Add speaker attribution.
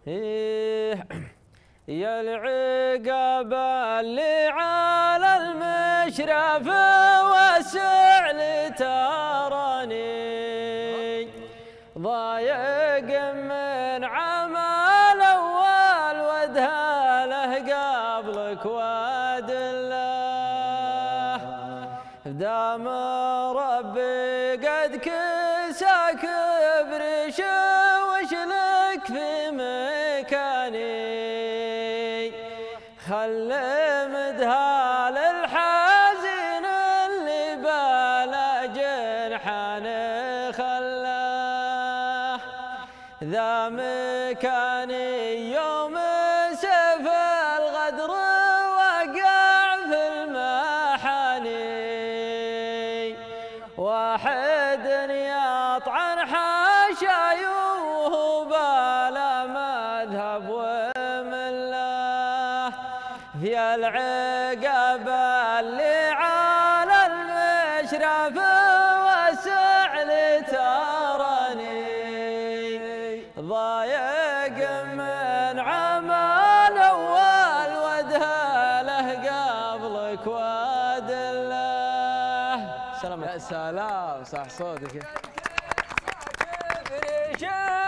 Speaker 1: يا العقاب اللي على المشرف واسع لي تراني ضايق من عمل اول ودهاله قبلك ودله دام ربي قد كساك بريش وشلك في مكاني خل مدهال الحزين اللي بالا جنحان خلاه ذا مكاني يوم سيف الغدر وقع في المحاني واحد يطعن حاشايوه بالا مذهب في العقاب اللي على المشرف واسع لي تراني ضايق من عمل اول ودهاله قبلك ودله.
Speaker 2: سلام يا سلام صح صوتك.